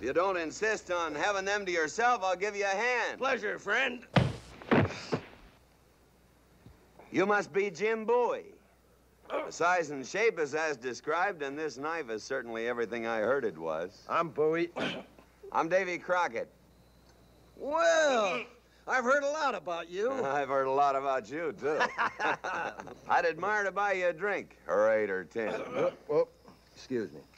you don't insist on having them to yourself, I'll give you a hand. Pleasure, friend. You must be Jim Bowie. The size and shape is as described, and this knife is certainly everything I heard it was. I'm Bowie. I'm Davy Crockett. Well, I've heard a lot about you. I've heard a lot about you, too. I'd admire to buy you a drink, or 8 or 10. Well, excuse me.